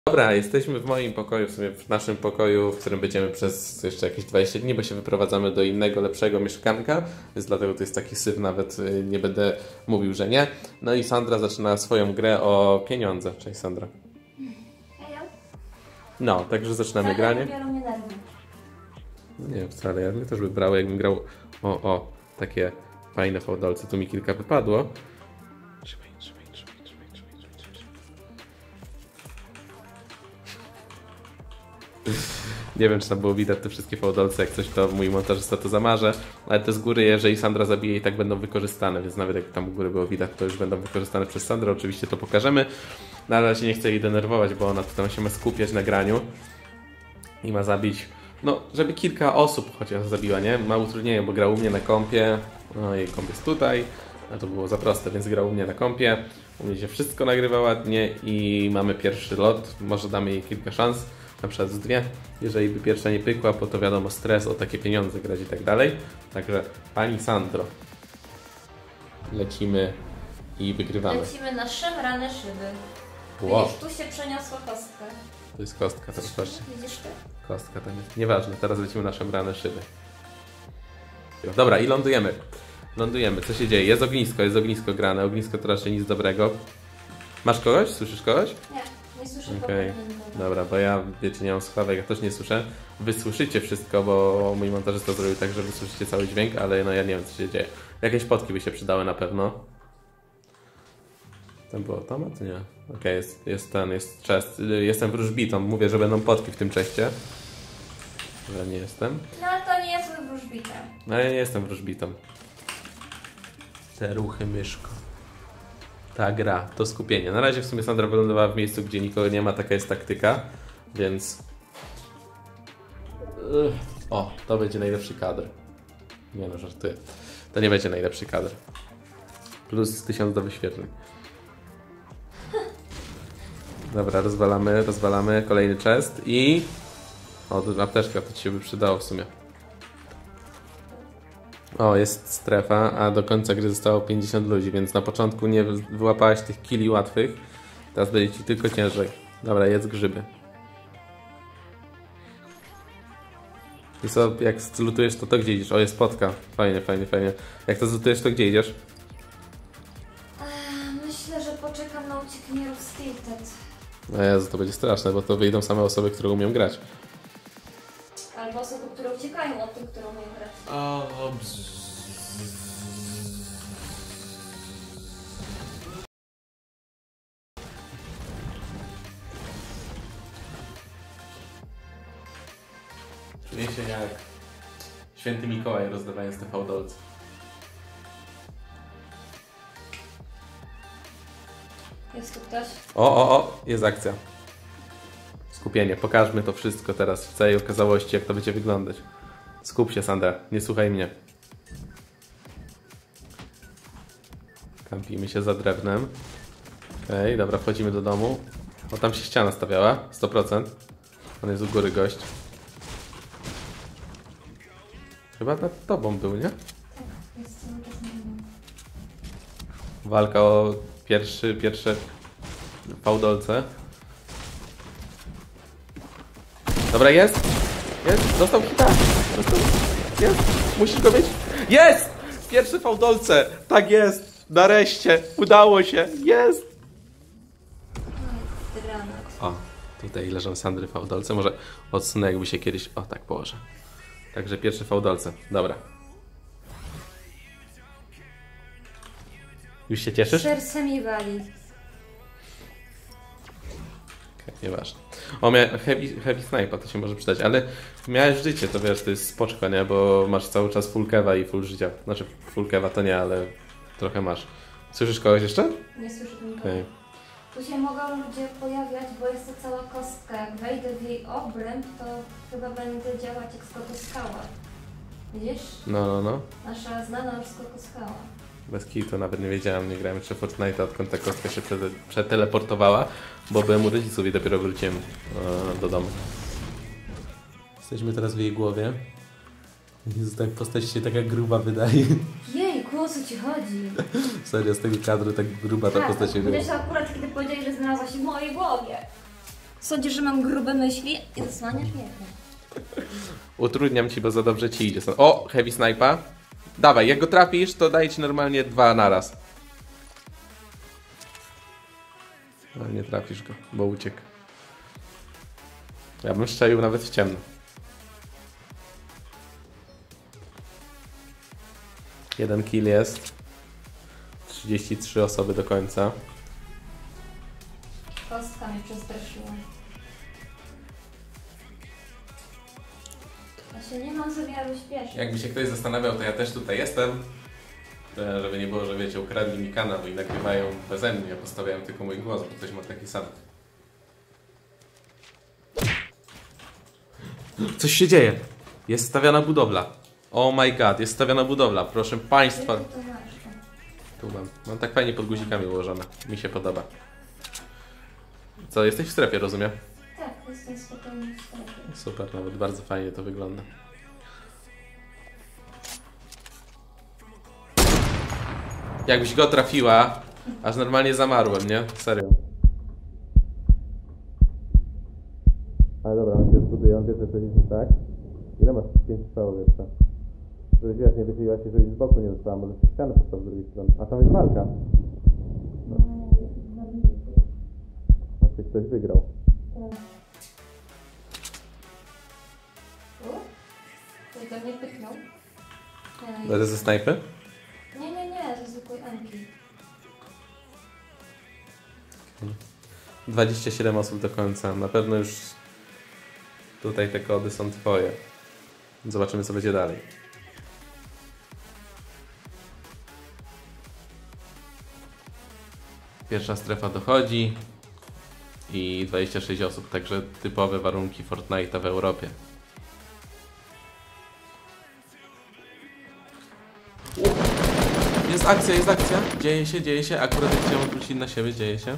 Dobra, jesteśmy w moim pokoju, w sumie w naszym pokoju, w którym będziemy przez jeszcze jakieś 20 dni, bo się wyprowadzamy do innego, lepszego mieszkanka, więc dlatego to jest taki syf, nawet nie będę mówił, że nie. No i Sandra zaczyna swoją grę o pieniądze. Cześć Sandra. No, także zaczynamy granie. Nie, wcale, ja mnie też by brało, jakbym grał takie fajne fałdolce. Tu mi kilka wypadło. Trzymaj. Nie wiem, czy tam było widać te wszystkie fałdolce, jak coś to mój montażysta to zamarzę, ale te z góry, jeżeli Sandra zabije, i tak będą wykorzystane, więc nawet jak tam u góry było widać, to już będą wykorzystane przez Sandrę, oczywiście to pokażemy. Na razie nie chcę jej denerwować, bo ona tutaj się ma skupiać na graniu i ma zabić, no, żeby kilka osób chociaż zabiła, nie? Ma utrudnienie, bo gra u mnie na kompie, no jej komp jest tutaj, a to było za proste, więc gra u mnie na kompie, u mnie się wszystko nagrywa ładnie i mamy pierwszy lot, może damy jej kilka szans. Na przykład z dwie, jeżeli by pierwsza nie pykła, bo to wiadomo, stres, o takie pieniądze grać i tak dalej. Także pani Sandro, lecimy i wygrywamy. Lecimy na szemrane szyby. Wow. Widzisz, tu się przeniosła kostka. To jest kostka, teraz patrzcie. Widzisz to? Kostka tam jest. Nieważne, teraz lecimy na szemrane szyby. Dobra, i lądujemy. Lądujemy, co się dzieje? Jest ognisko grane, ognisko to raczej nic dobrego. Masz kogoś? Słyszysz kogoś? Nie słyszę. Okej. Dobra, bo ja, wiecie, nie mam słuchawek, ja też nie słyszę. Wy słyszycie wszystko, bo mój montażysta zrobił tak, że wy słyszycie cały dźwięk, ale no ja nie wiem, co się dzieje. Jakieś potki by się przydały na pewno. Tam był automat? Nie. Okej, jest chest. Jestem wróżbitą, mówię, że będą potki w tym czeście. Ale nie jestem. No to nie jest wróżbita. No ja nie jestem wróżbitą. Te ruchy myszko. Ta gra, to skupienie. Na razie w sumie Sandra wylądowała w miejscu, gdzie nikogo nie ma, taka jest taktyka, więc... O, to będzie najlepszy kadr. Nie no, żartuję. To nie będzie najlepszy kadr. Plus 1000 do wyświetleń. Dobra, rozwalamy. Kolejny chest i... O, apteczka, to ci się by przydało w sumie. O, jest strefa, a do końca gry zostało 50 ludzi, więc na początku nie wyłapałaś tych killi łatwych. Teraz będzie ci tylko ciężej. Dobra, jedz grzyby. I co, jak zlutujesz to gdzie idziesz? O, jest spotka. Fajnie. Jak to zlutujesz, to gdzie idziesz? Myślę, że poczekam na uciekinierów z Tilted. No Jezu, to będzie straszne, bo to wyjdą same osoby, które umieją grać. Albo osoby, które uciekają od tych, które umieją grać. Czuję się jak święty Mikołaj, rozdawając te fałdolce. Jest tu ktoś? O, jest akcja. Skupienie, pokażmy to wszystko teraz w całej okazałości, jak to będzie wyglądać. Skup się, Sandra, nie słuchaj mnie. Kampimy się za drewnem. Okej, dobra, wchodzimy do domu. O, tam się ściana stawiała, 100%. On jest u góry gość. Chyba nad tobą był, nie? Tak, jest cały czas na mnie. Walka o pierwsze fałdolce. Dobra, jest! Dostał hita! Jest! Musisz go mieć! Jest! Pierwsze fałdolce! Tak jest! Nareszcie! Udało się! Jest! Dramat. O, tutaj leżą Sandry fałdolce. Może odsunę, jakby się kiedyś... O, tak położę. Także pierwsze fałdolce. Dobra. Już się cieszysz? Serce mi wali. Okay, nieważne. O, miałem heavy sniper, to się może przydać, ale miałeś życie, to wiesz, to jest spoczko, nie? Bo masz cały czas full kewa i full życia. Znaczy full kewa to nie, ale trochę masz. Słyszysz kogoś jeszcze? Nie słyszę nikogo. Okay. Tu się mogą ludzie pojawiać, bo jest to cała kostka. Jak wejdę w jej obręb, to chyba będę działać jak skokoskała. Widzisz? No. Nasza znana już skokoskała. Bez kitu, nawet nie wiedziałem, nie grałem jeszcze Fortnite'a, odkąd ta kostka się przeteleportowała, bo byłem u rodziców i dopiero wróciłem do domu. Jesteśmy teraz w jej głowie. Jezu, tak postać się taka gruba wydaje. Jejku, o co ci chodzi? Serio, z tego kadru tak gruba ta postać się wydaje. Akurat kiedy powiedzieli, że znalazła się w mojej głowie. Sądzisz, że mam grube myśli i zasłaniasz mnie? Utrudniam ci, bo za dobrze ci idzie. O, heavy snipa. Dawaj, jak go trafisz, to daję ci normalnie 2 naraz. No, nie trafisz go, bo uciekł. Ja bym strzelił nawet w ciemno. 1 kill jest. 33 osoby do końca. Kostka mnie przestraszyła. Ja się nie mam sobie aby śpieszyć. Jakby się ktoś zastanawiał, to ja też tutaj jestem. Żeby nie było, że wiecie, ukradli mi kanał i nagrywają beze mnie. Ja postawiałem tylko mój głos, bo ktoś ma taki sam. Coś się dzieje. Jest stawiana budowla. Oh my god, jest stawiana budowla. Proszę Państwa. Gdzie ty to masz? Tu mam tak fajnie pod guzikami ułożone. Mi się podoba. Co, jesteś w strefie, rozumiem? Tak, jestem spokojnie w strefie. Super, nawet bardzo fajnie to wygląda. Jakbyś go trafiła, aż normalnie zamarłem, nie? Serio. Ale dobra, on się zbuduje, on wie, że coś jest tak. Ile masz 5 strzałów jeszcze? Żebyś wiesz, nie wychyliła się, żebyś z boku nie dostała, może się ścianę postaw z drugiej strony. A tam jest walka. No. Znaczy ktoś wygrał. Ktoś do mnie pyknął. Będę ze snajpy? Nie, ze zwykłej Anki. 27 osób do końca. Na pewno już tutaj te kody są twoje. Zobaczymy, co będzie dalej. Pierwsza strefa dochodzi i 26 osób, także typowe warunki Fortnite'a w Europie. Jest akcja, dzieje się, akurat jak chciałem wrócić na siebie, dzieje się.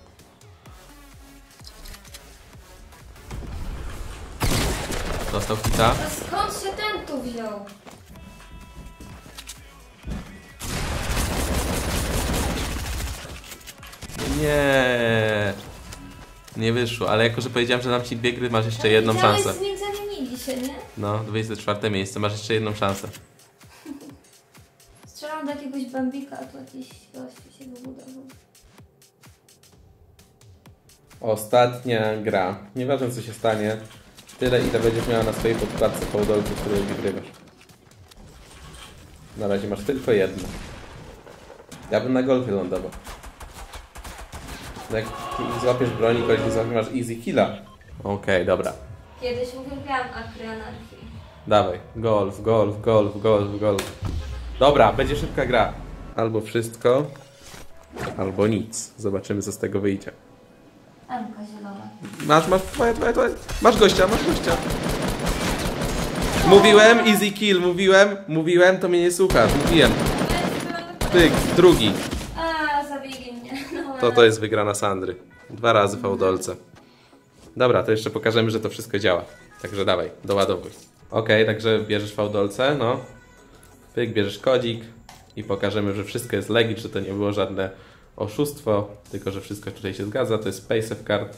Dostał hita. A skąd się ten tu wziął? Nie wyszło, ale jako, że powiedziałem, że dam ci 2 gry, masz jeszcze jedną szansę. Z nim zamienili się, nie? No, 24 miejsce, masz jeszcze jedną szansę. Strzelam do jakiegoś bambika, a tu jakiś gościu się wybudował. Ostatnia gra. Nieważne, co się stanie. Tyle, ile będziesz miała na swojej podkładce fałdolcu, której wygrywasz. Na razie masz tylko jedno. Ja bym na golfie lądował. Jak złapiesz broni, kogoś nie złapiesz, masz easy killa. Okej, dobra. Kiedyś uwielbiałam akry anarchii. Dawaj. Golf. Dobra, będzie szybka gra. Albo wszystko, albo nic. Zobaczymy, co z tego wyjdzie. Anka zielona. Masz, twoje. Masz gościa. Mówiłem, easy kill, mówiłem, to mnie nie słuchasz, mówiłem. Pyk, drugi. A, zabiegli mnie. No, To jest wygrana Sandry. 2 razy fałdolce. Dobra, to jeszcze pokażemy, że to wszystko działa. Także dawaj, doładowuj. Okej, także bierzesz fałdolce, no. Pyk, bierzesz kodzik i pokażemy, że wszystko jest legit, że to nie było żadne oszustwo, tylko że wszystko tutaj się zgadza. To jest paysafe card.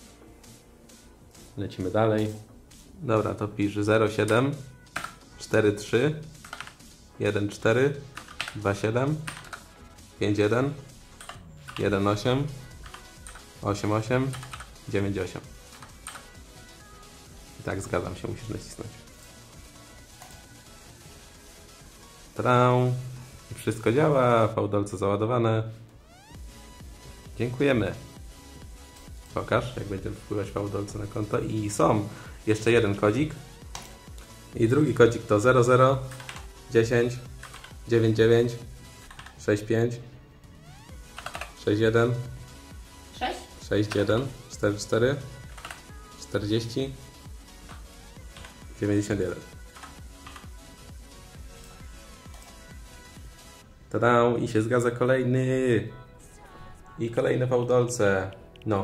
Lecimy dalej. Dobra, to pisz 07 43 14 27 51 18 88 98. I tak, zgadzam się, musisz nacisnąć. Tadam. Wszystko działa, fałdolce załadowane. Dziękujemy. Pokaż, jak będzie wpływać fałdolce na konto. I są. Jeszcze jeden kodzik. I drugi kodzik to 00 10 99 65 61 6? 61 44 40 91. Tada! I się zgadza kolejny. I kolejne fałdolce. No.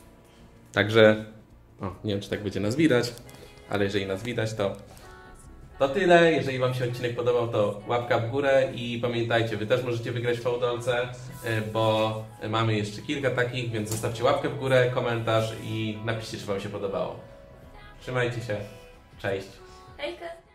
Także, o, nie wiem, czy tak będzie nas widać, ale jeżeli nas widać, to To tyle, jeżeli Wam się odcinek podobał, to łapka w górę i pamiętajcie, Wy też możecie wygrać w fałdolce, bo mamy jeszcze kilka takich, więc zostawcie łapkę w górę, komentarz i napiszcie, czy Wam się podobało. Trzymajcie się, cześć! Hejka!